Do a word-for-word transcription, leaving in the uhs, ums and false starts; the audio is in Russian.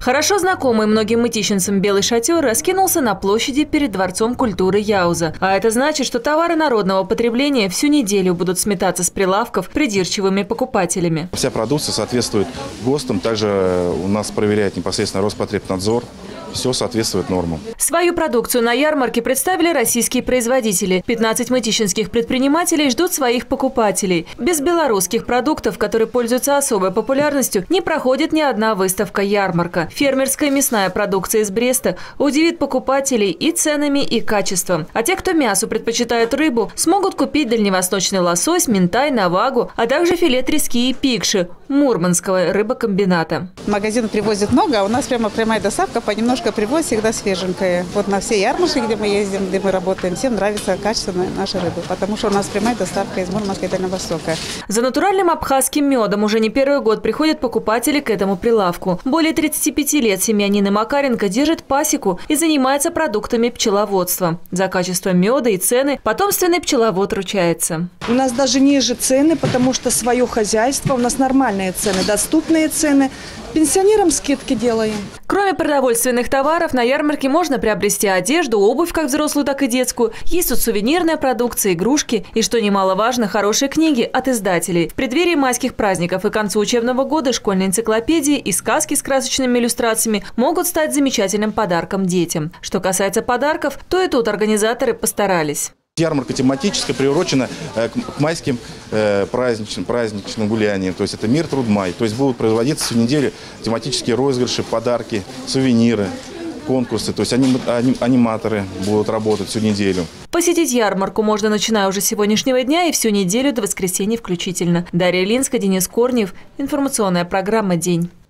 Хорошо знакомый многим мытищенцам белый шатер раскинулся на площади перед Дворцом культуры Яуза. А это значит, что товары народного потребления всю неделю будут сметаться с прилавков придирчивыми покупателями. Вся продукция соответствует ГОСТам, также у нас проверяет непосредственно Роспотребнадзор. Все соответствует нормам. Свою продукцию на ярмарке представили российские производители. пятнадцать мытищинских предпринимателей ждут своих покупателей. Без белорусских продуктов, которые пользуются особой популярностью, не проходит ни одна выставка-ярмарка. Фермерская мясная продукция из Бреста удивит покупателей и ценами, и качеством. А те, кто мясу предпочитает рыбу, смогут купить дальневосточный лосось, минтай, навагу, а также филе трески и пикши Мурманского рыбокомбината. Магазин привозит много, а у нас прямо прямая доставка, понемножку привозит, всегда свеженькая. Вот на все ярмарки, где мы ездим, где мы работаем, всем нравится качественная наша рыба, потому что у нас прямая доставка из Мурманска и Дальнего Востока. За натуральным абхазским медом уже не первый год приходят покупатели к этому прилавку. Более тридцати пяти лет семья Нины Макаренко держит пасеку и занимается продуктами пчеловодства. За качество меда и цены потомственный пчеловод ручается. У нас даже ниже цены, потому что свое хозяйство, у нас нормальные цены, доступные цены. Пенсионерам скидки делаем. Кроме продовольственных товаров, на ярмарке можно приобрести одежду, обувь, как взрослую, так и детскую. Есть тут сувенирная продукция, игрушки и, что немаловажно, хорошие книги от издателей. В преддверии майских праздников и к концу учебного года школьные энциклопедии и сказки с красочными иллюстрациями могут стать замечательным подарком детям. Что касается подарков, то и тут организаторы постарались. Ярмарка тематическая, приурочена к майским праздничным, праздничным гуляниям. То есть это «Мир, труд, май». То есть будут производиться всю неделю тематические розыгрыши, подарки, сувениры, конкурсы. То есть аним, аним, аниматоры будут работать всю неделю. Посетить ярмарку можно, начиная уже с сегодняшнего дня и всю неделю до воскресенья включительно. Дарья Линская, Денис Корнев. Информационная программа «День».